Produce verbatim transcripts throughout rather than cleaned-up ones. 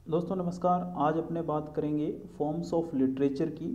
दोस्तों नमस्कार। आज अपने बात करेंगे फॉर्म्स ऑफ लिटरेचर की।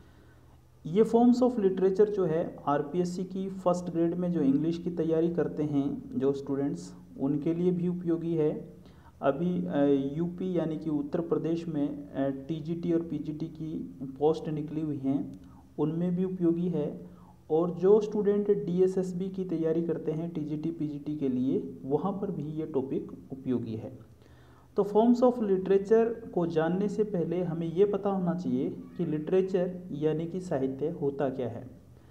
ये फॉर्म्स ऑफ लिटरेचर जो है आरपीएससी की फर्स्ट ग्रेड में जो इंग्लिश की तैयारी करते हैं जो स्टूडेंट्स, उनके लिए भी उपयोगी है। अभी यूपी यानी कि उत्तर प्रदेश में टीजीटी और पीजीटी की पोस्ट निकली हुई हैं, उनमें भी उपयोगी है। और जो स्टूडेंट डीएसएसबी की तैयारी करते हैं टीजीटी पीजीटी के लिए, वहाँ पर भी ये टॉपिक उपयोगी है। तो फॉर्म्स ऑफ लिटरेचर को जानने से पहले हमें ये पता होना चाहिए कि लिटरेचर यानी कि साहित्य होता क्या है।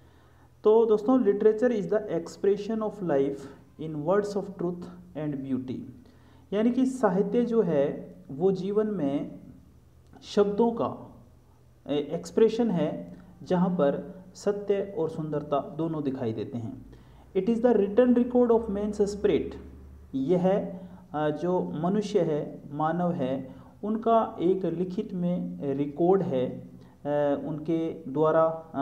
तो दोस्तों, literature is the expression of life in words of truth and beauty. यानी कि साहित्य जो है वो जीवन में शब्दों का एक्सप्रेशन है, जहाँ पर सत्य और सुंदरता दोनों दिखाई देते हैं। It is the written record of man's spirit. यह जो मनुष्य है, मानव है, उनका एक लिखित में रिकॉर्ड है, उनके द्वारा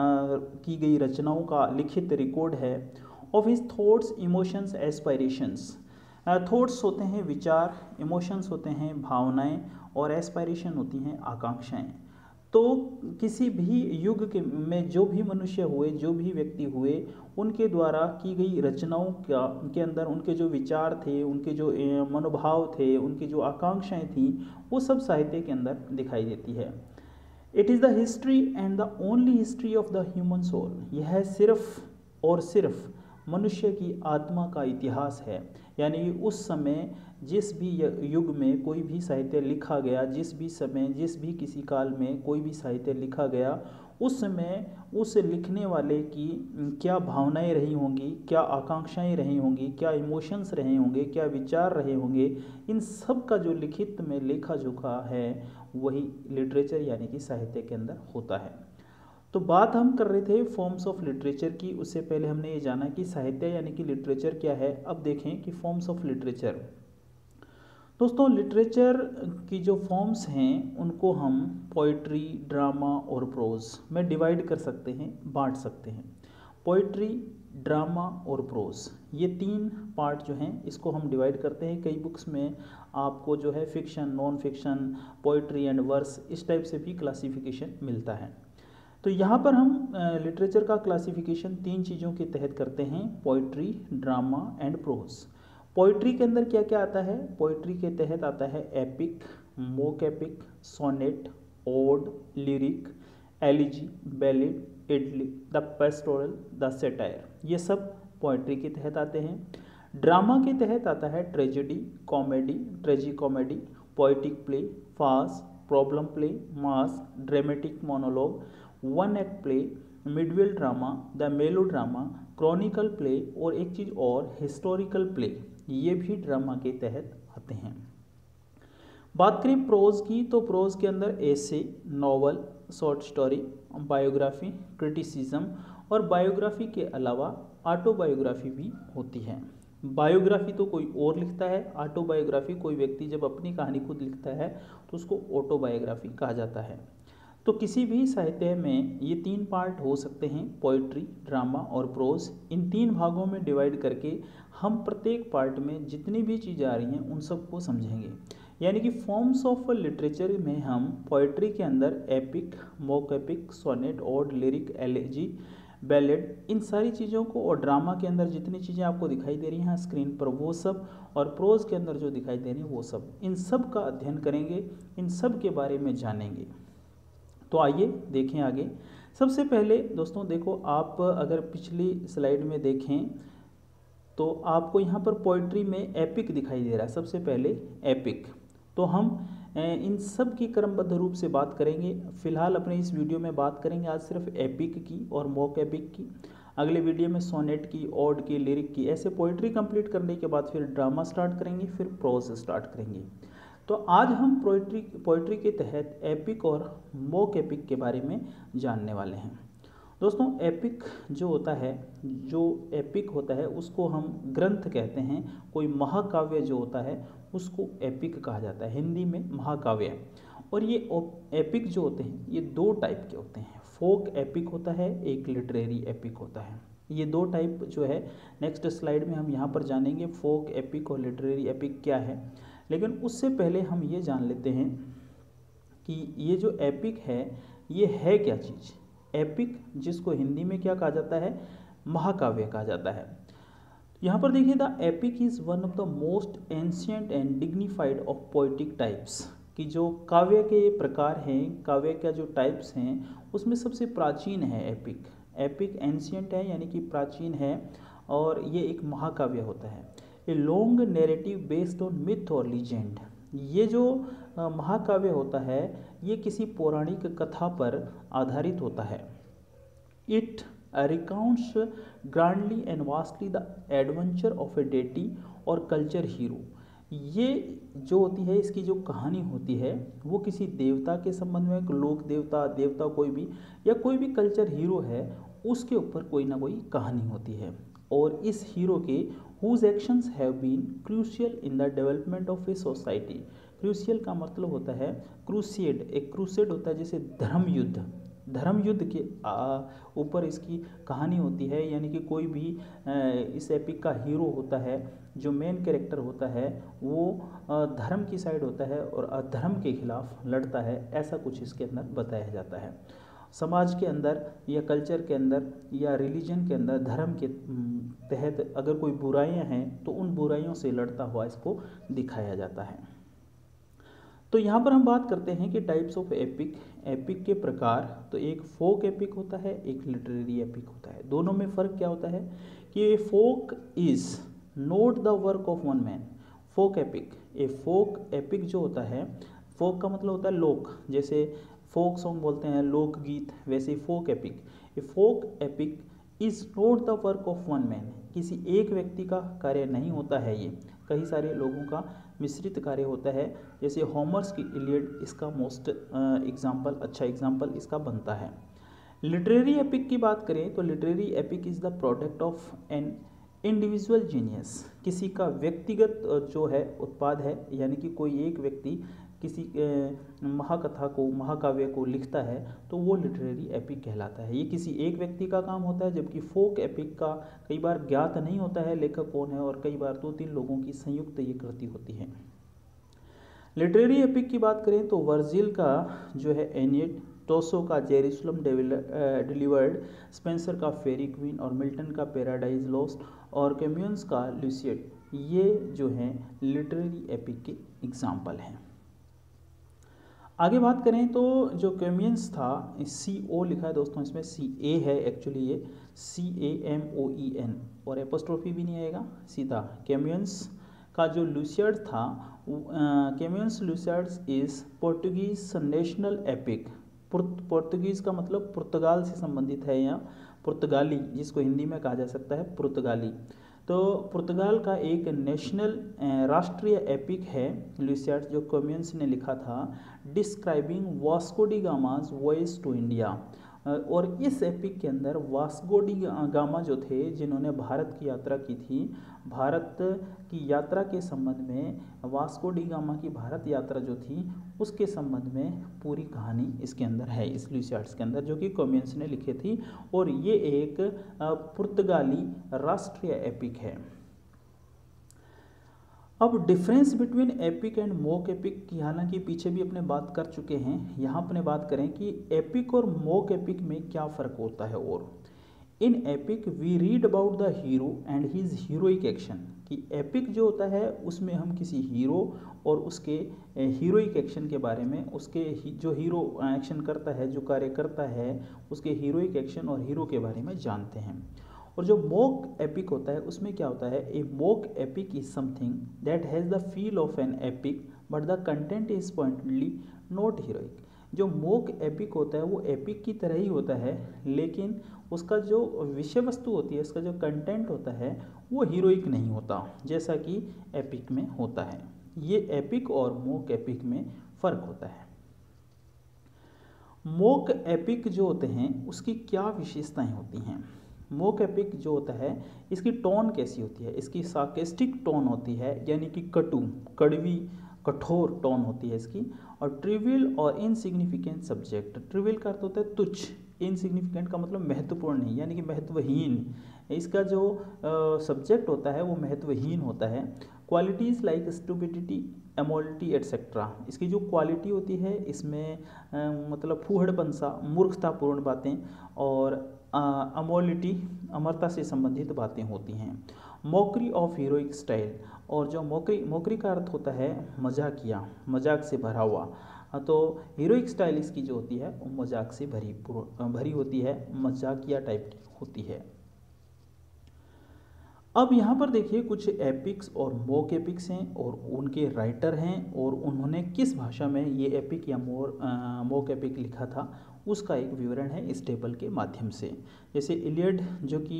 की गई रचनाओं का लिखित रिकॉर्ड है। Of his thoughts, emotions, aspirations. Thoughts होते हैं विचार, इमोशंस होते हैं भावनाएं, और एस्पायरेशन होती हैं आकांक्षाएं। तो किसी भी युग के में जो भी मनुष्य हुए, जो भी व्यक्ति हुए, उनके द्वारा की गई रचनाओं का के अंदर उनके जो विचार थे, उनके जो मनोभाव थे, उनकी जो आकांक्षाएं थीं, वो सब साहित्य के अंदर दिखाई देती है। It is the history and the only history of the human soul. यह सिर्फ और सिर्फ मनुष्य की आत्मा का इतिहास है। यानी उस समय जिस भी युग में कोई भी साहित्य लिखा गया, जिस भी समय, जिस भी किसी काल में कोई भी साहित्य लिखा गया, उस समय उस लिखने वाले की क्या भावनाएं रही होंगी, क्या आकांक्षाएं रही होंगी, क्या इमोशंस रहे होंगे, क्या विचार रहे होंगे, इन सब का जो लिखित में लेखा जोखा है, वही लिटरेचर यानी कि साहित्य के अंदर होता है। तो बात हम कर रहे थे फॉर्म्स ऑफ लिटरेचर की। उससे पहले हमने ये जाना कि साहित्य यानी कि लिटरेचर क्या है। अब देखें कि फॉर्म्स ऑफ लिटरेचर। दोस्तों, लिटरेचर की जो फॉर्म्स हैं उनको हम पोइट्री, ड्रामा और प्रोज में डिवाइड कर सकते हैं, बांट सकते हैं। पोइट्री, ड्रामा और प्रोज, ये तीन पार्ट जो हैं इसको हम डिवाइड करते हैं। कई बुक्स में आपको जो है fiction, non fiction, poetry and verse, इस टाइप से भी क्लासिफिकेशन मिलता है। तो यहाँ पर हम लिटरेचर का क्लासिफिकेशन तीन चीज़ों के तहत करते हैं: poetry, drama and prose. Poetry के अंदर क्या क्या आता है? पोइट्री के तहत आता है epic, mock epic, sonnet, ode, lyric, elegy, ballad, idyll, the pastoral, the satire. ये सब पोइट्री के तहत आते हैं। ड्रामा के तहत आता है tragedy, comedy, tragicomedy, poetic play, farce, problem play, masque, dramatic monologue, one act play, medieval drama, the melodrama, chronicle play, और एक चीज़ और, हिस्टोरिकल प्ले। ये भी ड्रामा के तहत आते हैं। बात करें प्रोज की, तो प्रोज के अंदर essay, novel, short story, biography, criticism, और बायोग्राफी के अलावा ऑटोबायोग्राफी भी होती है। बायोग्राफी तो कोई और लिखता है, ऑटोबायोग्राफी कोई व्यक्ति जब अपनी कहानी खुद लिखता है तो उसको ऑटोबायोग्राफी कहा जाता है। तो किसी भी साहित्य में ये तीन पार्ट हो सकते हैं: पोइट्री, ड्रामा और प्रोज। इन तीन भागों में डिवाइड करके हम प्रत्येक पार्ट में जितनी भी चीज़ें आ रही हैं उन सबको समझेंगे। यानी कि फॉर्म्स ऑफ लिटरेचर में हम पोइट्री के अंदर epic, mock epic, sonnet, ode, lyric, elegy, ballad, इन सारी चीज़ों को, और ड्रामा के अंदर जितनी चीज़ें आपको दिखाई दे रही हैं स्क्रीन पर वो सब, और प्रोज के अंदर जो दिखाई दे रही हैं वो सब, इन सब का अध्ययन करेंगे, इन सब के बारे में जानेंगे। तो आइए देखें आगे। सबसे पहले दोस्तों देखो, आप अगर पिछली स्लाइड में देखें तो आपको यहाँ पर पोइट्री में एपिक दिखाई दे रहा है। सबसे पहले एपिक, तो हम इन सब की क्रमबद्ध रूप से बात करेंगे। फिलहाल अपने इस वीडियो में बात करेंगे आज सिर्फ एपिक की और मोक एपिक की। अगले वीडियो में सोनेट की, ओड की, लिरिक की, ऐसे पोइट्री कंप्लीट करने के बाद फिर ड्रामा स्टार्ट करेंगे, फिर प्रोज स्टार्ट करेंगे। तो आज हम पोइट्री पोइट्री के तहत एपिक और मोक एपिक के बारे में जानने वाले हैं। दोस्तों, एपिक जो होता है, जो एपिक होता है उसको हम ग्रंथ कहते हैं। कोई महाकाव्य जो होता है उसको एपिक कहा जाता है, हिंदी में महाकाव्य। और ये एपिक जो होते हैं ये दो टाइप के होते हैं। फोक एपिक होता है, एक लिटरेरी एपिक होता है। ये दो टाइप जो है नेक्स्ट स्लाइड में हम यहाँ पर जानेंगे, फोक एपिक और लिटरेरी एपिक क्या है। लेकिन उससे पहले हम ये जान लेते हैं कि ये जो एपिक है ये है क्या चीज़। एपिक जिसको हिंदी में क्या कहा जाता है, महाकाव्य कहा जाता है। यहाँ पर देखिए, the epic is one of the most ancient and dignified of poetic types, कि जो काव्य के प्रकार हैं, काव्य का जो टाइप्स हैं, उसमें सबसे प्राचीन है एपिक। एपिक एंशियंट है यानी कि प्राचीन है, और ये एक महाकाव्य होता है। A long narrative based on myth और लीजेंड। ये जो महाकाव्य होता है ये किसी पौराणिक कथा पर आधारित होता है। It recounts grandly and vastly the adventure of a deity और कल्चर हीरो। ये जो होती है, इसकी जो कहानी होती है वो किसी देवता के संबंध में, लोक देवता, देवता कोई भी, या कोई भी कल्चर हीरो है उसके ऊपर कोई ना कोई कहानी होती है। और इस हीरो के whose actions have been crucial in the development of a society. Crucial का मतलब होता है क्रूसेड। एक क्रूसेड होता है जैसे धर्म युद्ध, धर्म युद्ध के ऊपर इसकी कहानी होती है। यानी कि कोई भी इस एपिक का हीरो होता है, जो मेन कैरेक्टर होता है वो धर्म की साइड होता है और अधर्म के खिलाफ लड़ता है, ऐसा कुछ इसके अंदर बताया जाता है। समाज के अंदर या कल्चर के अंदर या रिलीजन के अंदर धर्म के तहत अगर कोई बुराइयां हैं तो उन बुराइयों से लड़ता हुआ इसको दिखाया जाता है। तो यहाँ पर हम बात करते हैं कि टाइप्स ऑफ एपिक, एपिक के प्रकार। तो एक फोक एपिक होता है, एक लिटरेरी एपिक होता है। दोनों में फ़र्क क्या होता है कि folk is not the work of one man. Folk epic, a folk epic जो होता है, फोक का मतलब होता है लोक, जैसे फोक सॉन्ग बोलते हैं लोकगीत, वैसे ही folk epic. A folk epic is not the work of one man. किसी एक व्यक्ति का कार्य नहीं होता है, ये कई सारे लोगों का मिश्रित कार्य होता है। जैसे होमर्स की इलियड इसका मोस्ट एग्जाम्पल, अच्छा एग्जाम्पल इसका बनता है। लिटरेरी एपिक की बात करें तो literary epic is the product of an individual genius. किसी का व्यक्तिगत जो है उत्पाद है, यानी कि कोई एक व्यक्ति किसी महाकथा को, महाकाव्य को लिखता है तो वो लिटरेरी एपिक कहलाता है। ये किसी एक व्यक्ति का काम होता है, जबकि फोक एपिक का कई बार ज्ञात नहीं होता है लेखक कौन है, और कई बार दो तीन लोगों की संयुक्त ये कृति होती है। लिटरेरी एपिक की बात करें तो वर्जिल का जो है एनियड, टोसो का जेरूसलम डिलीवर्ड, स्पेंसर का फेरी क्वीन और मिल्टन का पैराडाइज लॉस्ट और कैम्यून्स का ल्यूसियड, ये जो हैं लिटरेरी एपिक के एग्जाम्पल हैं। आगे बात करें तो जो कैम्यून्स था, सी ओ लिखा है दोस्तों, इसमें सी ए है एक्चुअली, ये C A M O E N और एपोस्ट्रोफी भी नहीं आएगा, सीधा। कैम्यून्स का जो ल्यूसियड था, Camoens Lusiads is Portuguese national epic. Portuguese का मतलब पुर्तगाल से संबंधित है, या पुर्तगाली जिसको हिंदी में कहा जा सकता है पुर्तगाली। तो पुर्तगाल का एक नेशनल राष्ट्रीय एपिक है ल्यूसियड, जो कैम्यून्स ने लिखा था, describing Vasco da Gama's voyage to India. और इस एपिक के अंदर वास्को डी गामा जो थे, जिन्होंने भारत की यात्रा की थी, भारत की यात्रा के संबंध में, वास्को डी गामा की भारत यात्रा जो थी उसके संबंध में पूरी कहानी इसके अंदर है, इस ल्यूसियड्स के अंदर, जो कि कैम्यून्स ने लिखे थी। और ये एक पुर्तगाली राष्ट्रीय एपिक है। अब difference between epic and mock epic की हालांकि पीछे भी अपने बात कर चुके हैं, यहाँ अपने बात करें कि एपिक और मोक एपिक में क्या फ़र्क होता है। और in epic we read about the hero and his heroic action, कि एपिक जो होता है उसमें हम किसी हीरो और उसके हीरोइक एक्शन के बारे में, उसके जो हीरो एक्शन करता है, जो कार्य करता है, उसके हीरोइक एक्शन और हीरो के बारे में जानते हैं। और जो मोक एपिक होता है उसमें क्या होता है, a mock epic is something that has the feel of an epic but the content is pointedly not heroic. जो मोक एपिक होता है वो एपिक की तरह ही होता है, लेकिन उसका जो विषय वस्तु होती है, उसका जो कंटेंट होता है वो हीरोइक नहीं होता, जैसा कि एपिक में होता है। ये एपिक और मोक एपिक में फ़र्क होता है। मोक एपिक जो होते हैं उसकी क्या विशेषताएं होती हैं। मोक एपिक जो होता है इसकी टोन कैसी होती है, इसकी सार्केस्टिक टोन होती है, यानी कि कटु, कड़वी, कठोर टोन होती है इसकी। और ट्रिवियल और इनसिग्निफिकेंट सब्जेक्ट, ट्रिवियल का अर्थ होता है तुच्छ, इनसिग्निफिकेंट का मतलब महत्वपूर्ण नहीं, यानी कि महत्वहीन। इसका जो सब्जेक्ट होता है वो महत्वहीन होता है। Qualities like stupidity, amorality etcetera. इसकी जो क्वालिटी होती है इसमें आ, मतलब फूहड़पन सा, मूर्खतापूर्ण बातें और अमोलिटी, अमरता से संबंधित बातें होती हैं। मॉकरी ऑफ हीरोइक स्टाइल, और जो मॉकरी मॉकरी का अर्थ होता है मजाकिया, मजाक से भरा हुआ। तो हीरोइक स्टाइल इसकी जो होती है वो मजाक से भरी भरी होती है, मजाकिया टाइप की होती है। अब यहाँ पर देखिए कुछ एपिक्स और मोक एपिक्स हैं और उनके राइटर हैं और उन्होंने किस भाषा में ये एपिक या मोर मोक एपिक लिखा था उसका एक विवरण है इस टेबल के माध्यम से। जैसे इलियड जो कि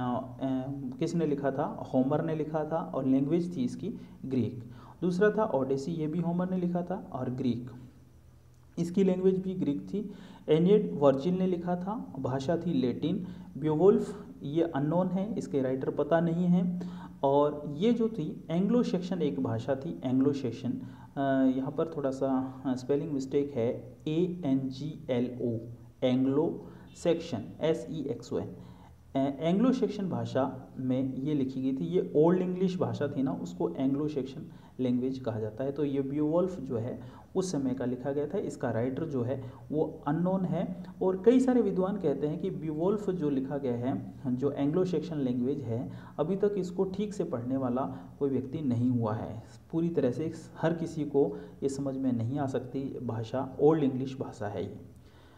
किसने लिखा था, होमर ने लिखा था और लैंग्वेज थी इसकी ग्रीक। दूसरा था ओडेसी, ये भी होमर ने लिखा था और ग्रीक, इसकी लैंग्वेज भी ग्रीक थी। एनियड वर्जिल ने लिखा था, भाषा थी लैटिन। बियोवुल्फ ये अननोन है, इसके राइटर पता नहीं है। और ये जो थी एंग्लो सेक्शन एक भाषा थी, एंग्लो सेक्शन, यहाँ पर थोड़ा सा स्पेलिंग मिस्टेक है, A N G L O, Anglo Saxon, S E X O N. Anglo Saxon भाषा में ये लिखी गई थी। ये ओल्ड इंग्लिश भाषा थी ना, उसको एंग्लो सेक्शन लैंग्वेज कहा जाता है। तो ये बियोवुल्फ जो है उस समय का लिखा गया था, इसका राइटर जो है वो अननोन है। और कई सारे विद्वान कहते हैं कि बियोवुल्फ जो लिखा गया है, जो एंग्लो सेक्शन लैंग्वेज है, अभी तक इसको ठीक से पढ़ने वाला कोई व्यक्ति नहीं हुआ है। पूरी तरह से हर किसी को ये समझ में नहीं आ सकती भाषा, ओल्ड इंग्लिश भाषा है ये।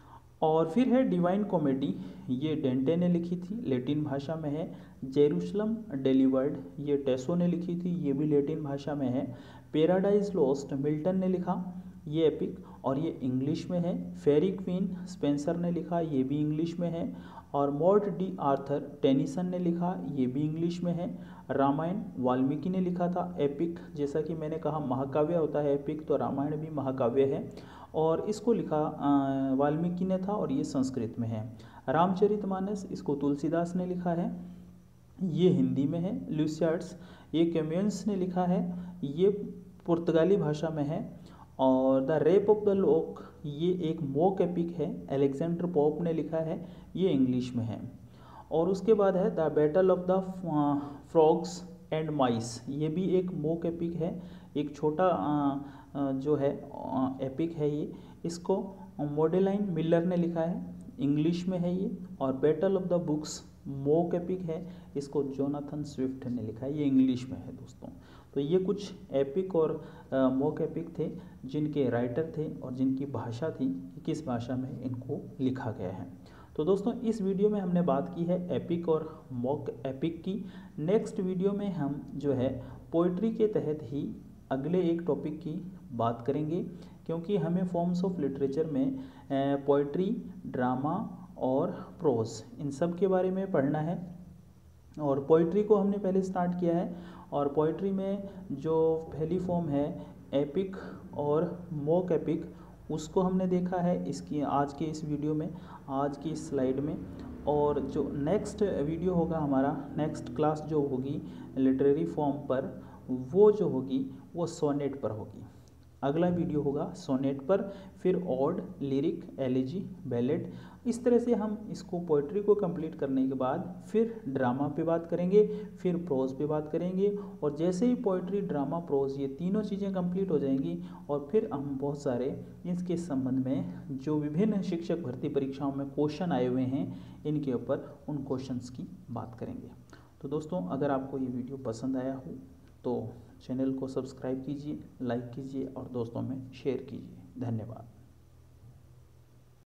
और फिर है डिवाइन कॉमेडी, ये डेंटे ने लिखी थी, लैटिन भाषा में है। जेरूशलम डिलीवर्ड, ये टेसो ने लिखी थी, ये भी लैटिन भाषा में है। पैराडाइज लॉस्ट मिल्टन ने लिखा ये एपिक और ये इंग्लिश में है। फेरी क्वीन स्पेंसर ने लिखा, ये भी इंग्लिश में है। और मॉर्ट डी आर्थर टेनिसन ने लिखा, ये भी इंग्लिश में है। रामायण वाल्मीकि ने लिखा था। एपिक, जैसा कि मैंने कहा महाकाव्य होता है एपिक, तो रामायण भी महाकाव्य है और इसको लिखा वाल्मीकि ने था और ये संस्कृत में है। रामचरितमानस, इसको तुलसीदास ने लिखा है, ये हिंदी में है। ल्यूसियाड्स, ये कैम्यून्स ने लिखा है, ये पुर्तगाली भाषा में है। और the rape of the lock, ये एक मोक एपिक है, अलेक्जेंडर पोप ने लिखा है, ये इंग्लिश में है। और उसके बाद है the battle of the frogs and mice, ये भी एक मोक एपिक है, एक छोटा जो है एपिक है ये। इसको मोडेलाइन मिलर ने लिखा है, इंग्लिश में है ये। और battle of the books mock epic है, इसको जोनाथन स्विफ्ट ने लिखा है, ये इंग्लिश में है दोस्तों। तो ये कुछ एपिक और मोक एपिक थे जिनके राइटर थे और जिनकी भाषा थी, किस भाषा में इनको लिखा गया है। तो दोस्तों इस वीडियो में हमने बात की है एपिक और मोक एपिक की। नेक्स्ट वीडियो में हम जो है पोइट्री के तहत ही अगले एक टॉपिक की बात करेंगे, क्योंकि हमें फॉर्म्स ऑफ लिटरेचर में पोइट्री, ड्रामा और प्रोज इन सब के बारे में पढ़ना है। और पोइट्री को हमने पहले स्टार्ट किया है और पोइट्री में जो पहली फॉर्म है एपिक और मोक एपिक, उसको हमने देखा है इसकी आज के इस वीडियो में, आज की इस स्लाइड में। और जो नेक्स्ट वीडियो होगा हमारा, नेक्स्ट क्लास जो होगी लिटरेरी फॉर्म पर, वो जो होगी वो सोनेट पर होगी। अगला वीडियो होगा सोनेट पर, फिर ऑड, लिरिक, एलिजी, बैलेड। इस तरह से हम इसको पोइट्री को कंप्लीट करने के बाद फिर ड्रामा पे बात करेंगे, फिर प्रोज पे बात करेंगे। और जैसे ही पोइट्री, ड्रामा, प्रोज ये तीनों चीज़ें कंप्लीट हो जाएंगी और फिर हम बहुत सारे इसके संबंध में जो विभिन्न शिक्षक भर्ती परीक्षाओं में क्वेश्चन आए हुए हैं इनके ऊपर उन क्वेश्चंस की बात करेंगे। तो दोस्तों अगर आपको ये वीडियो पसंद आया हो तो चैनल को सब्सक्राइब कीजिए, लाइक कीजिए और दोस्तों में शेयर कीजिए। धन्यवाद।